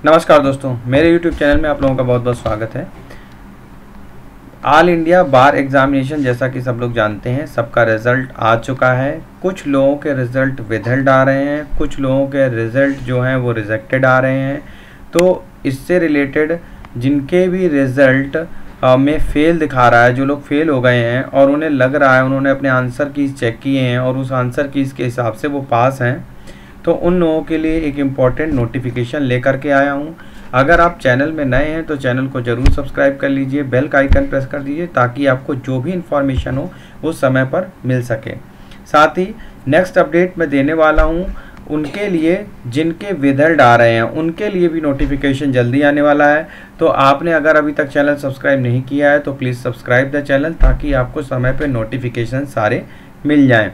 नमस्कार दोस्तों, मेरे YouTube चैनल में आप लोगों का बहुत बहुत स्वागत है। ऑल इंडिया बार एग्जामिनेशन जैसा कि सब लोग जानते हैं, सबका रिज़ल्ट आ चुका है। कुछ लोगों के रिज़ल्ट विदहेल्ड आ रहे हैं, कुछ लोगों के रिज़ल्ट जो हैं वो रिजेक्टेड आ रहे हैं। तो इससे रिलेटेड जिनके भी रिज़ल्ट में फ़ेल दिखा रहा है, जो लोग फेल हो गए हैं और उन्हें लग रहा है उन्होंने अपने आंसर कीज़ चेक किए हैं और उस आंसर कीज़ के हिसाब से वो पास हैं, तो उन लोगों के लिए एक इम्पॉर्टेंट नोटिफिकेशन लेकर के आया हूं। अगर आप चैनल में नए हैं तो चैनल को ज़रूर सब्सक्राइब कर लीजिए, बेल का आइकन प्रेस कर दीजिए ताकि आपको जो भी इन्फॉर्मेशन हो वो समय पर मिल सके। साथ ही नेक्स्ट अपडेट मैं देने वाला हूं उनके लिए जिनके विदहेल्ड आ रहे हैं, उनके लिए भी नोटिफिकेशन जल्दी आने वाला है। तो आपने अगर अभी तक चैनल सब्सक्राइब नहीं किया है तो प्लीज़ सब्सक्राइब द चैनल ताकि आपको समय पर नोटिफिकेशन सारे मिल जाएँ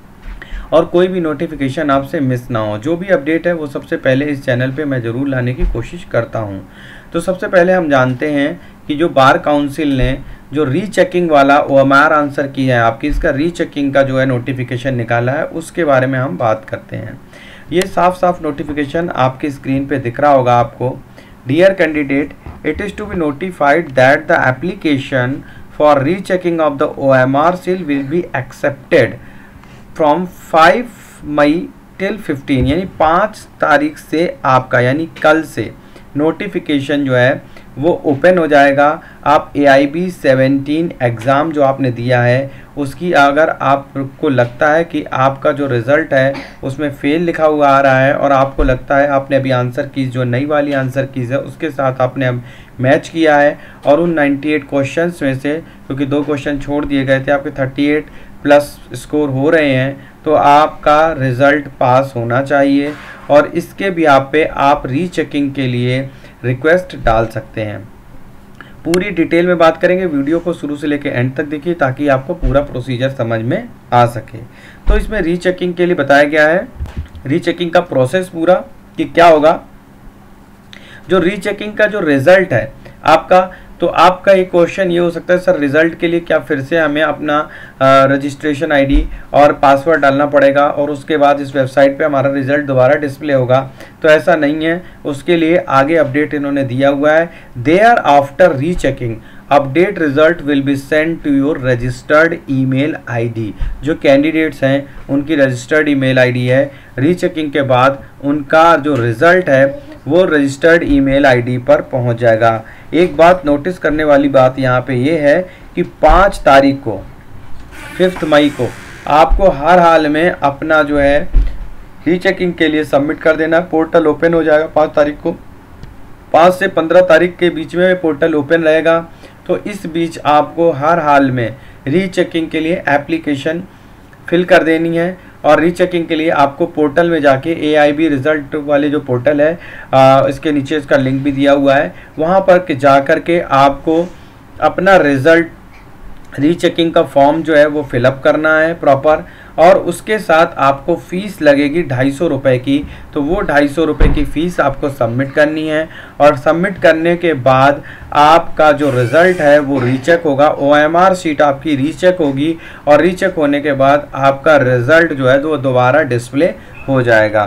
और कोई भी नोटिफिकेशन आपसे मिस ना हो। जो भी अपडेट है वो सबसे पहले इस चैनल पे मैं ज़रूर लाने की कोशिश करता हूँ। तो सबसे पहले हम जानते हैं कि जो बार काउंसिल ने जो रीचेकिंग वाला OMR आंसर की है आपकी, इसका रीचेकिंग का जो है नोटिफिकेशन निकाला है, उसके बारे में हम बात करते हैं। ये साफ साफ नोटिफिकेशन आपकी स्क्रीन पर दिख रहा होगा आपको। Dear candidate, it is to be notified that the application for rechecking of the OMR sheet will be accepted from 5 May till 15, यानी 5 तारीख से आपका यानी कल से नोटिफिकेशन जो है वो ओपन हो जाएगा। आप AIB 17 एग्ज़ाम जो आपने दिया है उसकी अगर आपको लगता है कि आपका जो रिज़ल्ट है उसमें फ़ेल लिखा हुआ आ रहा है और आपको लगता है आपने अभी आंसर कीज़ जो नई वाली आंसर कीज़ है उसके साथ आपने अब मैच किया है और उन 98 क्वेश्चंस में से, क्योंकि 2 क्वेश्चन छोड़ दिए गए थे, आपके 38 प्लस स्कोर हो रहे हैं, तो आपका रिज़ल्ट पास होना चाहिए और इसके भी आप रीचेकिंग के लिए रिक्वेस्ट डाल सकते हैं। पूरी डिटेल में बात करेंगे, वीडियो को शुरू से लेकर एंड तक देखिए ताकि आपको पूरा प्रोसीजर समझ में आ सके। तो इसमें रीचेकिंग के लिए बताया गया है, रीचेकिंग का प्रोसेस पूरा कि क्या होगा। जो रीचेकिंग का जो रिज़ल्ट है आपका, तो आपका एक क्वेश्चन ये हो सकता है, सर रिज़ल्ट के लिए क्या फिर से हमें अपना रजिस्ट्रेशन ID और पासवर्ड डालना पड़ेगा और उसके बाद इस वेबसाइट पे हमारा रिज़ल्ट दोबारा डिस्प्ले होगा? तो ऐसा नहीं है, उसके लिए आगे अपडेट इन्होंने दिया हुआ है। Thereafter rechecking update result will be send to your registered email ID। जो कैंडिडेट्स हैं उनकी रजिस्टर्ड ईमेल ID है। रीचेकिंग के बाद उनका जो रिज़ल्ट है वो रजिस्टर्ड ईमेल ID पर पहुंच जाएगा। एक बात नोटिस करने वाली बात यहाँ पे ये है कि 5 तारीख को 5 मई को आपको हर हाल में अपना जो है रीचेकिंग के लिए सबमिट कर देना। पोर्टल ओपन हो जाएगा 5 तारीख को, 5 से 15 तारीख के बीच में पोर्टल ओपन रहेगा। तो इस बीच आपको हर हाल में रीचेकिंग के लिए एप्लीकेशन फिल कर देनी है और रीचेकिंग के लिए आपको पोर्टल में जाके AIB रिज़ल्ट वाले जो पोर्टल है, इसके नीचे इसका लिंक भी दिया हुआ है, वहाँ पर जा कर के आपको अपना रिज़ल्ट रीचेकिंग का फॉर्म जो है वो फिलअप करना है प्रॉपर, और उसके साथ आपको फ़ीस लगेगी 250 रुपये की। तो वो 250 रुपये की फ़ीस आपको सबमिट करनी है और सबमिट करने के बाद आपका जो रिज़ल्ट है वो रीचेक होगा। OMR शीट आपकी रीचेक होगी और रीचेक होने के बाद आपका रिज़ल्ट जो है वो दोबारा डिस्प्ले हो जाएगा।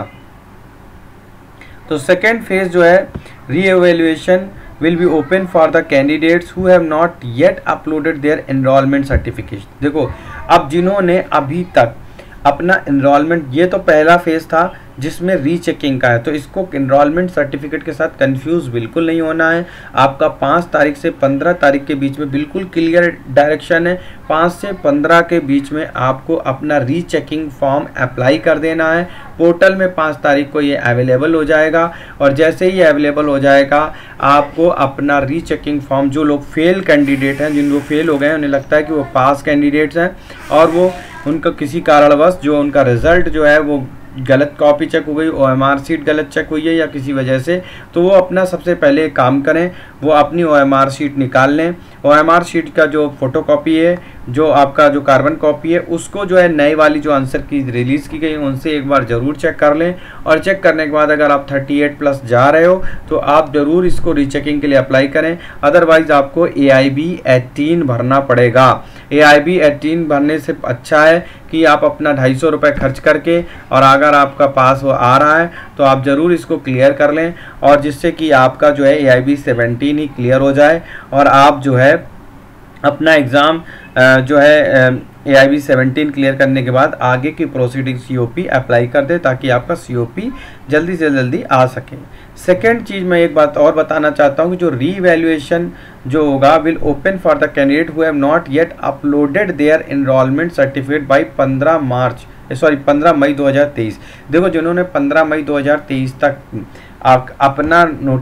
तो सेकेंड फेज़ जो है री-एवेल्युएशन will be open for the candidates who have not yet uploaded their enrollment certificate। देखो, अब जिन्होंने अभी तक अपना इनरोलमेंट, ये तो पहला फेज़ था जिसमें रीचेकिंग का है, तो इसको इनरोलमेंट सर्टिफिकेट के साथ कंफ्यूज बिल्कुल नहीं होना है। आपका 5 तारीख से 15 तारीख के बीच में बिल्कुल क्लियर डायरेक्शन है। 5 से 15 के बीच में आपको अपना रीचेकिंग फॉर्म अप्लाई कर देना है। पोर्टल में 5 तारीख को ये अवेलेबल हो जाएगा और जैसे ही अवेलेबल हो जाएगा आपको अपना रीचेकिंग फॉर्म, जो लोग फेल कैंडिडेट हैं, जिन लोग फेल हो गए हैं, उन्हें लगता है कि वो पास कैंडिडेट्स हैं और वो उनका किसी कारणवश जो उनका रिज़ल्ट जो है वो गलत कॉपी चेक हो गई, OMR शीट गलत चेक हुई है या किसी वजह से, तो वो अपना सबसे पहले काम करें, वो अपनी OMR शीट निकाल लें। OMR शीट का जो फोटोकॉपी है, जो आपका जो कार्बन कॉपी है, उसको जो है नई वाली जो आंसर की रिलीज़ की गई उनसे एक बार ज़रूर चेक कर लें और चेक करने के बाद अगर आप 38 प्लस जा रहे हो तो आप ज़रूर इसको रीचेकिंग के लिए अप्लाई करें। अदरवाइज़ आपको AIB 18 भरना पड़ेगा। AIB 18 भरने से अच्छा है कि आप अपना 250 रुपये खर्च करके, और अगर आपका पास वो आ रहा है तो आप ज़रूर इसको क्लियर कर लें, और जिससे कि आपका जो है AIB 17 ही क्लियर हो जाए और आप जो है अपना एग्ज़ाम जो है AIB 17 क्लियर करने के बाद आगे की प्रोसीडिंग COP अप्लाई कर दे, ताकि आपका COP जल्दी से जल्दी आ सके। सेकेंड चीज़ मैं एक बात और बताना चाहता हूँ कि जो रीवैल्यूएशन जो होगा will open for the candidate who have not yet uploaded their enrollment certificate by 15 May 2023। देखो, जिन्होंने 15 मई 2023 तक अपना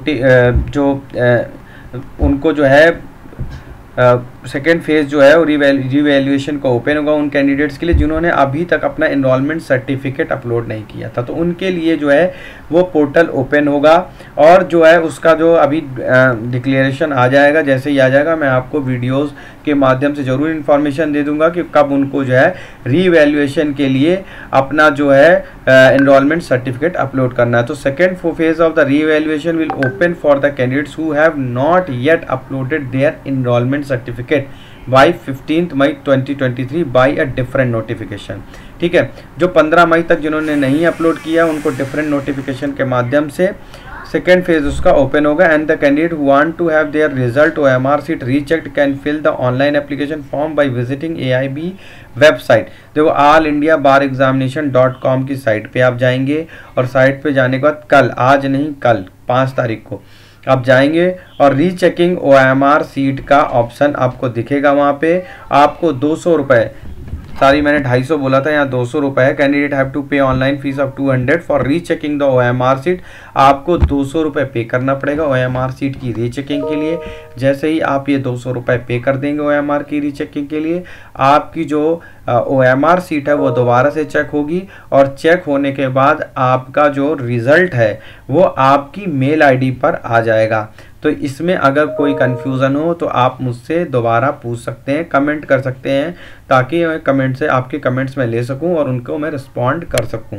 उनको जो है सेकेंड फेज़ जो है वो रिवैल्यूएशन का ओपन होगा उन कैंडिडेट्स के लिए जिन्होंने अभी तक अपना एनरोलमेंट सर्टिफिकेट अपलोड नहीं किया था। तो उनके लिए जो है वो पोर्टल ओपन होगा, और जो है उसका जो अभी डिक्लेरेशन आ जाएगा, जैसे ही आ जाएगा मैं आपको वीडियोस के माध्यम से ज़रूर इन्फॉर्मेशन दे दूंगा कि कब उनको जो है रीवैल्यूएशन के लिए अपना जो है एनरोलमेंट सर्टिफिकेट अपलोड करना है। तो second phase of the revaluation will open for the candidates who have not yet uploaded their enrollment certificate by 15 May 2023 by a different notification. ठीक है, जो 15 मई तक जिन्होंने नहीं अपलोड किया उनको डिफरेंट नोटिफिकेशन के माध्यम से सेकेंड फेज उसका ओपन होगा। And the candidate who want to have their result OMR sheet rechecked can fill the online application form by visiting AIB website. देखो, allindiabareexamination.com की साइट पे आप जाएंगे, और साइट पे जाने के बाद कल, आज नहीं कल 5 तारीख को आप जाएंगे और रीचेकिंग OMR सीट का ऑप्शन आपको दिखेगा। वहाँ पे आपको 200 रुपये, सॉरी मैंने 250 बोला था, यहाँ 200 रुपये है। Candidate have to pay online fees of 200 for rechecking the OMR sheet. आपको 200 रुपये पे करना पड़ेगा OMR सीट की रीचेकिंग के लिए। जैसे ही आप ये 200 रुपये पे कर देंगे OMR की रीचेकिंग के लिए, आपकी जो OMR सीट है वो दोबारा से चेक होगी, और चेक होने के बाद आपका जो रिज़ल्ट है वो आपकी मेल ID पर आ जाएगा। तो इसमें अगर कोई कन्फ्यूज़न हो तो आप मुझसे दोबारा पूछ सकते हैं, कमेंट कर सकते हैं, ताकि मैं कमेंट से आपके कमेंट्स में ले सकूं और उनको मैं रिस्पॉन्ड कर सकूं।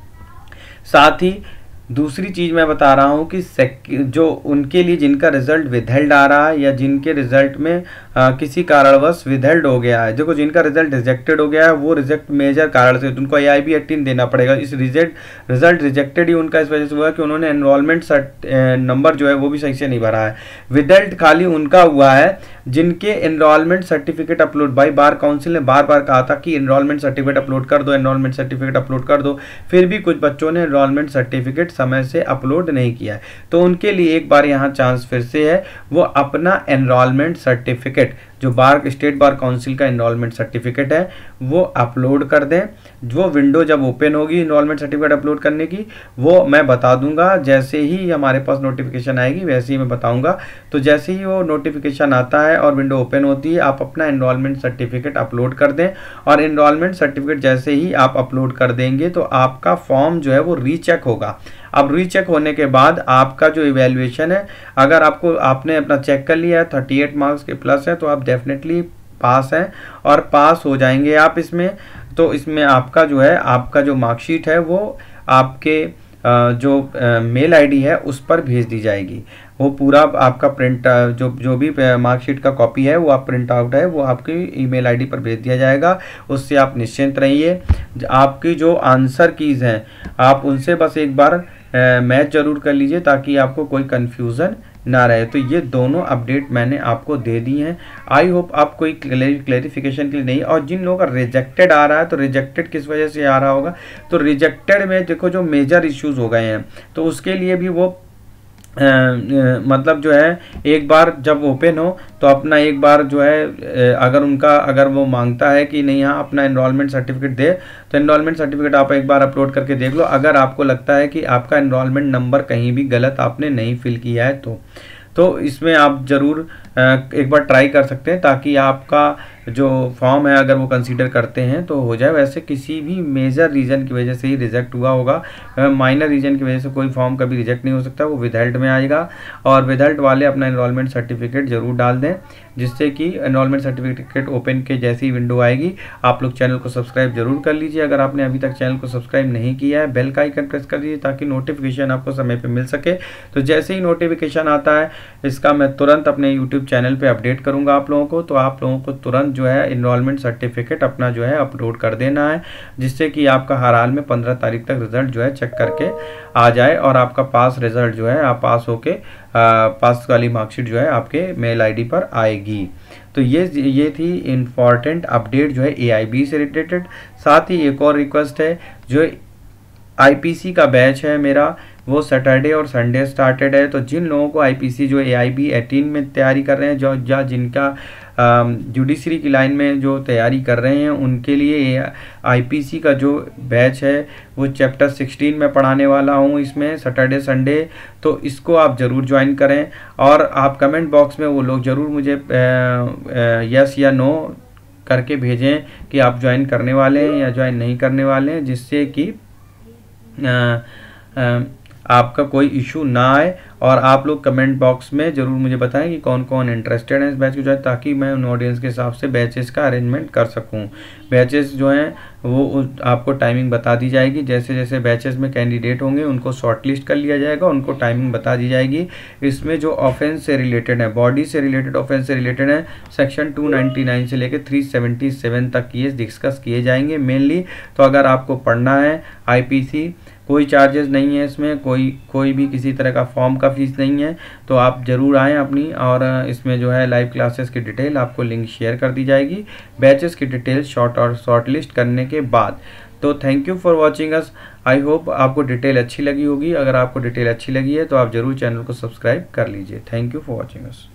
साथ ही दूसरी चीज़ मैं बता रहा हूँ कि जो उनके लिए जिनका रिजल्ट विदहेल्ड आ रहा है, या जिनके रिजल्ट में किसी कारणवश विदहेल्ड हो गया है, देखो जिनका रिजल्ट रिजेक्टेड हो गया है वो रिजेक्ट मेजर कारण से उनको AIB 18 देना पड़ेगा। इस रिजल्ट रिजेक्टेड ही उनका इस वजह से हुआ कि उन्होंने एनरोलमेंट नंबर जो है वो भी सही से नहीं भरा है। विदहेल्ड खाली उनका हुआ है जिनके enrollment certificate upload, by bar council ने बार बार कहा था कि एनरोलमेंट सर्टिफिकेट अपलोड कर दो, एनरोलमेंट सर्टिफिकेट अपलोड कर दो, फिर भी कुछ बच्चों ने एनरोलमेंट सर्टिफिकेट समय से अपलोड नहीं किया है। तो उनके लिए एक बार यहाँ चांस फिर से है, वो अपना एनरोलमेंट सर्टिफिकेट जो स्टेट बार काउंसिल का एनरोलमेंट सर्टिफिकेट है वो अपलोड कर दें। वो विंडो जब ओपन होगी एनरोलमेंट सर्टिफिकेट अपलोड करने की, वो मैं बता दूंगा। जैसे ही हमारे पास नोटिफिकेशन आएगी वैसे ही मैं बताऊंगा। तो जैसे ही वो नोटिफिकेशन आता है और विंडो ओपन होती है, आप अपना एनरोलमेंट सर्टिफिकेट अपलोड कर दें, और एनरोलमेंट सर्टिफिकेट जैसे ही आप अपलोड कर देंगे तो आपका फॉर्म जो है वो रीचेक होगा। अब रीचेक होने के बाद आपका जो इवैल्यूएशन है, अगर आपने अपना चेक कर लिया है 38 मार्क्स के प्लस है, तो आप डेफिनेटली पास हैं और पास हो जाएंगे आप इसमें। तो इसमें आपका जो है, आपका जो मार्कशीट है वो आपके जो मेल ID है उस पर भेज दी जाएगी। वो पूरा आपका प्रिंट जो भी मार्कशीट का कॉपी है वो आप प्रिंट आउट है वो आपकी ईमेल ID पर भेज दिया जाएगा। उससे आप निश्चिंत रहिए। आपकी जो आंसर कीज़ हैं आप उनसे बस एक बार मैच जरूर कर लीजिए, ताकि आपको कोई कन्फ्यूज़न ना रहे। तो ये दोनों अपडेट मैंने आपको दे दी हैं। आई होप आप कोई क्लैरिफिकेशन के लिए नहीं। और जिन लोगों का रिजेक्टेड आ रहा है, तो रिजेक्टेड किस वजह से आ रहा होगा, तो रिजेक्टेड में देखो जो मेजर इश्यूज हो गए हैं, तो उसके लिए भी वो मतलब जो है एक बार जब ओपन हो तो अपना एक बार जो है अगर वो मांगता है कि नहीं हाँ अपना एनरोलमेंट सर्टिफिकेट दे, तो एनरोलमेंट सर्टिफिकेट आप एक बार अपलोड करके देख लो। अगर आपको लगता है कि आपका एनरोलमेंट नंबर कहीं भी गलत आपने नहीं फिल किया है तो इसमें आप ज़रूर एक बार ट्राई कर सकते हैं, ताकि आपका जो फॉर्म है अगर वो कंसीडर करते हैं तो हो जाए। वैसे किसी भी मेजर रीज़न की वजह से ही रिजेक्ट हुआ होगा, माइनर रीज़न की वजह से कोई फॉर्म कभी रिजेक्ट नहीं हो सकता, वो विदहेल्ड में आएगा। और विदहेल्ड वाले अपना एनरोलमेंट सर्टिफिकेट ज़रूर डाल दें, जिससे कि एनरोलमेंट सर्टिफिकेट ओपन के जैसी विंडो आएगी। आप लोग चैनल को सब्सक्राइब जरूर कर लीजिए। अगर आपने अभी तक चैनल को सब्सक्राइब नहीं किया है, बेल का आइकन प्रेस कर दीजिए ताकि नोटिफिकेशन आपको समय पर मिल सके। तो जैसे ही नोटिफिकेशन आता है इसका मैं तुरंत अपने यूट्यूब यूट्यूब चैनल पे अपडेट करूँगा आप लोगों को, तो आप लोगों को तुरंत जो है इनरोलमेंट सर्टिफिकेट अपना जो है अपलोड कर देना है, जिससे कि आपका हर हाल में 15 तारीख तक रिज़ल्ट जो है चेक करके आ जाए और आपका पास रिज़ल्ट जो है आप पास होके पास वाली मार्कशीट जो है आपके मेल आईडी पर आएगी। तो ये थी इम्पॉर्टेंट अपडेट जो है AIB से रिलेटेड। साथ ही एक और रिक्वेस्ट है, जो IPC का बैच है मेरा वो सैटरडे और संडे स्टार्टेड है। तो जिन लोगों को IPC जो AIB 18 में तैयारी कर रहे हैं, जो या जिनका जुडिशरी की लाइन में जो तैयारी कर रहे हैं, उनके लिए IPC का जो बैच है वो चैप्टर 16 में पढ़ाने वाला हूँ इसमें सैटरडे संडे। तो इसको आप ज़रूर ज्वाइन करें और आप कमेंट बॉक्स में वो लोग ज़रूर मुझे यस या नो करके भेजें कि आप ज्वाइन करने वाले हैं या ज्वाइन नहीं करने वाले हैं, जिससे कि आपका कोई इशू ना आए। और आप लोग कमेंट बॉक्स में ज़रूर मुझे बताएं कि कौन कौन इंटरेस्टेड है इस बैच को जो है, ताकि मैं उन ऑडियंस के हिसाब से बैचेस का अरेंजमेंट कर सकूं। बैचेस जो हैं वो आपको टाइमिंग बता दी जाएगी, जैसे जैसे बैचेस में कैंडिडेट होंगे उनको शॉर्टलिस्ट कर लिया जाएगा, उनको टाइमिंग बता दी जाएगी। इसमें जो ऑफेंस से रिलेटेड है, बॉडी से रिलेटेड ऑफेंस से रिलेटेड है, सेक्शन 299 से लेकर 377 तक ये डिस्कस किए जाएंगे मेनली। तो अगर आपको पढ़ना है IPC, कोई चार्जेस नहीं है इसमें, कोई भी किसी तरह का फॉर्म का फीस नहीं है, तो आप ज़रूर आएँ अपनी। और इसमें जो है लाइव क्लासेस की डिटेल आपको लिंक शेयर कर दी जाएगी, बैचेस की डिटेल शॉर्ट लिस्ट करने के बाद। तो thank you for watching us. I hope आपको डिटेल अच्छी लगी होगी। अगर आपको डिटेल अच्छी लगी है तो आप ज़रूर चैनल को सब्सक्राइब कर लीजिए। Thank you for watching us.